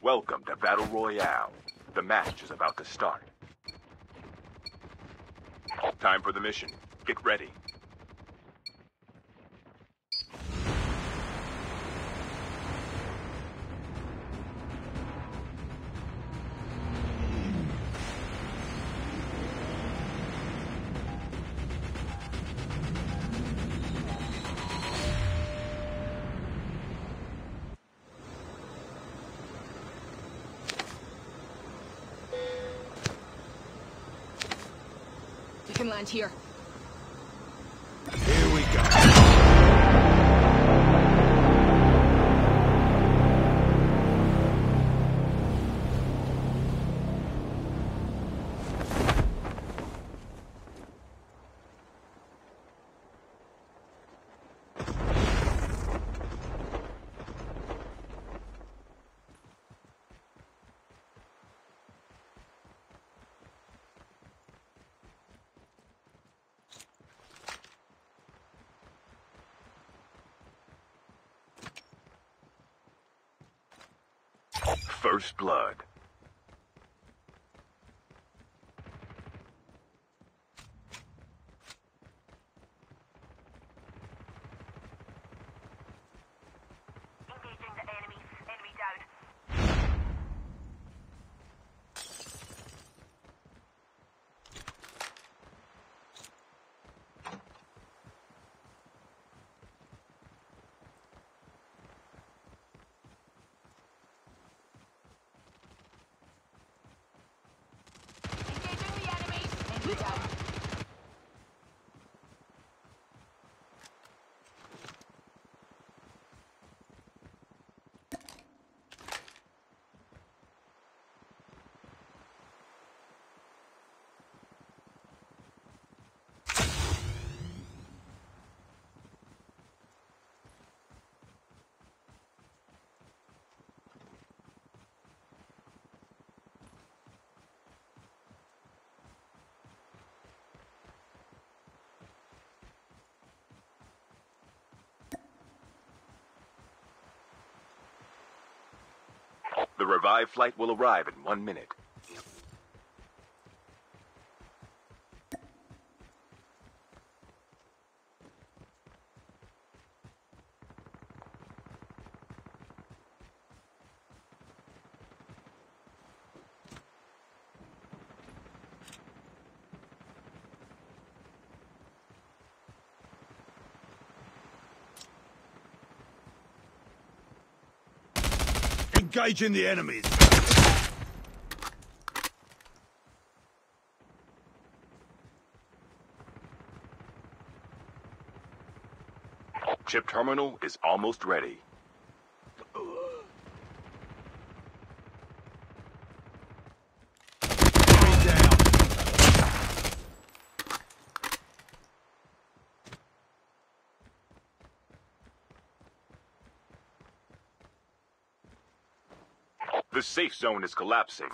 Welcome to Battle Royale. The match is about to start. Time for the mission. Get ready. We can land here. Here we go. First blood. Engaging the enemy. Enemy down. Engaging the enemy. Enemy down. The revived flight will arrive in 1 minute. Engaging the enemies. Chip terminal is almost ready. Enemy down. The safe zone is collapsing.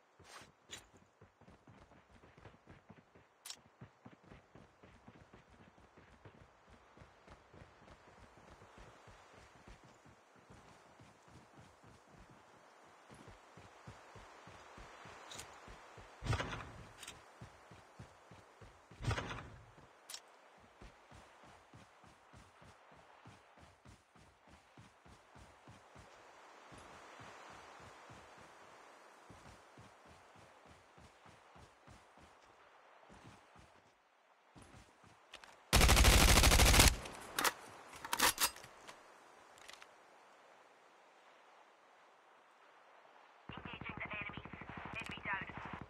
Engaging the enemy. Enemy down.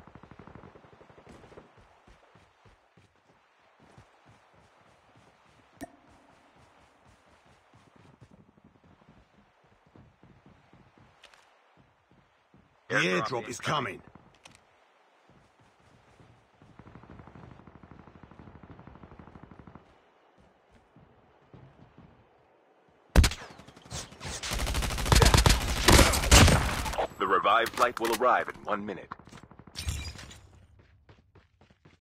The airdrop is coming. The revived flight will arrive in 1 minute.